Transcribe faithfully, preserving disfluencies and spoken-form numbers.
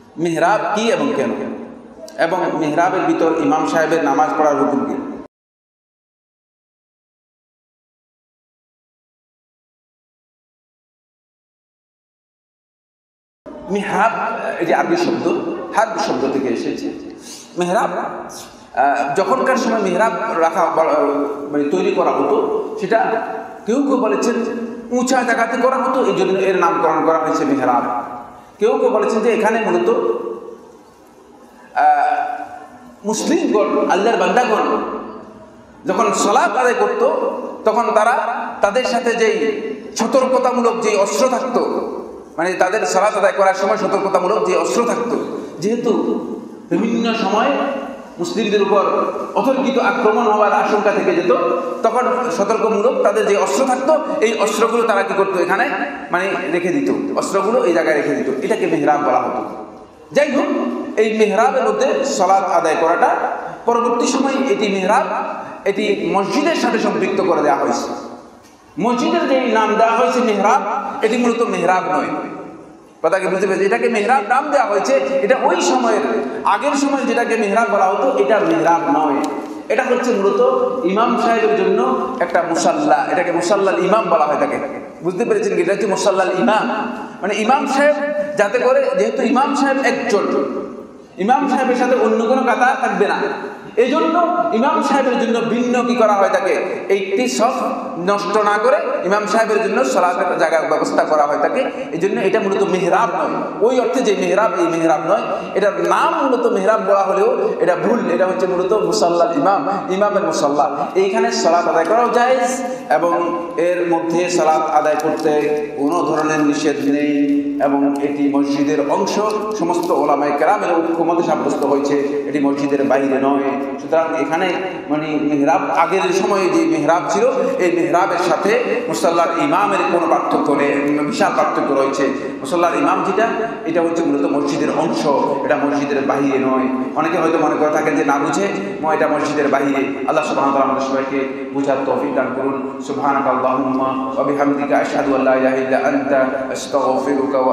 মেহরাব কি এবং কেন, এবং মেহরাবের ভিতর ইমাম সাহেবের নামাজ পড়ার হুকুম কি। মেহরাব এটি আরবি শব্দ, হার্ব শব্দ থেকে এসেছে। মেহরাব যখনকার সময় মেহরাব রাখা মানে তৈরি করা হতো, সেটা কেউ কেউ বলেছেন উঁচা জায়গাতে করা হতো, এই জন্য এর নামকরণ করা হয়েছে মেহরাব। কেউ কেউ বলেছেন যে এখানে মূলত মুসলিমগণ, আল্লাহর বান্দাগণ যখন সালাত আদায় করত তখন তারা তাদের সাথে যেই সতর্কতামূলক যে অস্ত্র থাকতো, মানে তাদের সালাত আদায় করার সময় সতর্কতামূলক যে অস্ত্র থাকতো, যেহেতু বিভিন্ন সময় মুসলিমদের উপর অতর্কিত আক্রমণ হওয়ার আশঙ্কা থেকে যেত, তখন সতর্কমূলক তাদের যে অস্ত্র থাকতো এই অস্ত্রগুলো তারা কি করতো এখানে মানে রেখে দিত, অস্ত্রগুলো এই জায়গায় রেখে দিত। এটাকে মেহরাব বলা হতো। যাই হোক, এই মেহরাবের মধ্যে সালাত আদায় করাটা পরবর্তী সময় এটি মেহরাব এটি মসজিদের সাথে সম্পৃক্ত করে দেওয়া হয়েছে। মসজিদের যে নাম দেওয়া হয়েছে মেহরাব, এটি মূলত মেহরাব নয়। কথা কি বুঝতে পেরেছি? এটাকে মেহরাব নাম দেওয়া হয়েছে, এটা ওই সময়ের আগের সময় যেটাকে মেহরাব বলা হতো এটা মেহরাব নয়। এটা হচ্ছে মূলত ইমাম সাহেবের জন্য একটা মুসাল্লা, এটাকে মুসাল্লাল ইমাম বলা হয় থাকে। বুঝতে পেরেছেন? এটা হচ্ছে মুসাল্লাল ইমাম, মানে ইমাম সাহেব যাতে করে, যেহেতু ইমাম সাহেব একজন, ইমাম সাহেবের সাথে অন্য কোনো কথা থাকবে না, এই জন্য ইমাম সাহেবের জন্য ভিন্ন কি করা হয় থাকে, এইটি সব নষ্ট না করে ইমাম সাহেবের জন্য সালাতের জায়গার ব্যবস্থা করা হয় থাকে। এই জন্য এটা মূলত মেহরাব নয়, ওই অর্থে যে মেহরাব এই মেহরাব নয়। এটার নাম মূলত মেহরাব বলা হলেও এটা ভুল, এটা হচ্ছে মূলত মুসাল্লাল ইমাম, ইমামের মুসাল্লা। এইখানে সালাত আদায় করাও জায়েজ এবং এর মধ্যে সালাত আদায় করতে কোনো ধরনের নিষেধ নেই, এবং এটি মসজিদের অংশ। সমস্ত ওলামায়ে কেরামের ঐক্যমতে সাব্যস্ত হয়েছে এটি মসজিদের বাইরে নয়। সুতরাং এখানে মানে মেহরাব আগের সময়ে যে মেহরাব ছিল, এই মেহরাবের সাথে মুসাল্লার ইমামের কোনো পার্থক্য নেই, বিশাল পার্থক্য রয়েছে। মুসাল্লার ইমাম যেটা, এটা হচ্ছে মূলত মসজিদের অংশ, এটা মসজিদের বাহিরে নয়। অনেকে হয়তো মনে করে থাকেন যে না বুঝে এটা মসজিদের বাহিরে। আল্লাহ সুবহানাহু ওয়া তাআলা আমাদের সবাইকে বুঝার তৌফিক দান করুন। সুবহানাকাল্লাহুম্মা ওয়া বিহামদিকা আশহাদু আল্লা ইলাহা ইল্লা আনতা আস্তাগফিরুকা